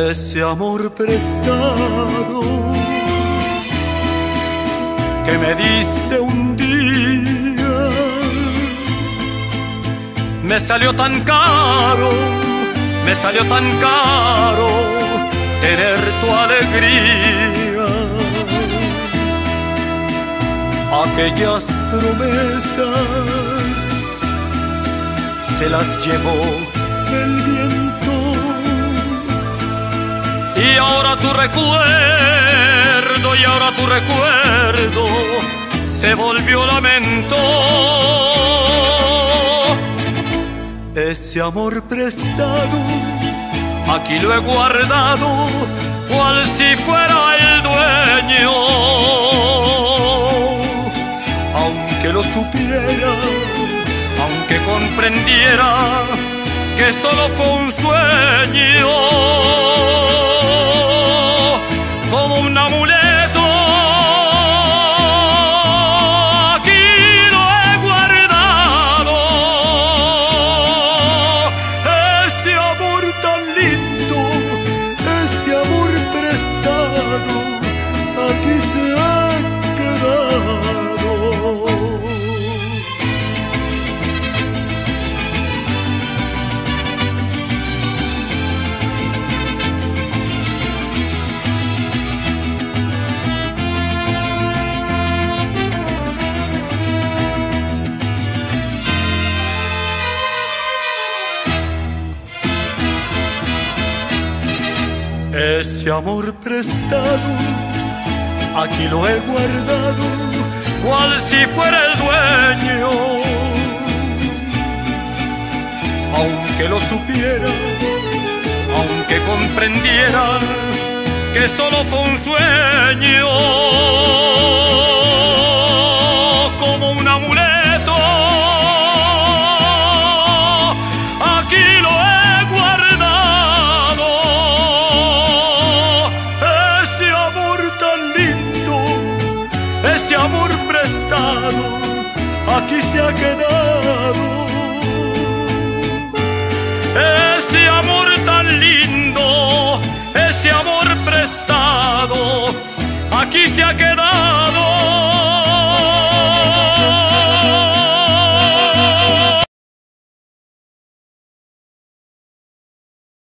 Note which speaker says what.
Speaker 1: ese amor prestado que me diste un día me salió tan caro, me salió tan caro tener tu alegría. Aquellas promesas se las llevó el viento y ahora tu recuerdo, y ahora tu recuerdo se volvió lamento. Ese amor prestado aquí lo he guardado, cual si fuera el dueño. Aunque lo supiera, aunque comprendiera que solo fue un sueño, como un amuleto, aquí lo he guardado. Ese amor tan lindo, ese amor prestado, aquí se ha quedado. Ese amor prestado, aquí lo he guardado, cual si fuera el dueño. Aunque lo supiera, aunque comprendiera que solo fue un sueño, como un amuleto, aquí lo he guardado. Ese amor tan lindo, ese amor prestado, aquí se ha quedado. Ese amor tan lindo, ese amor prestado, aquí se ha quedado.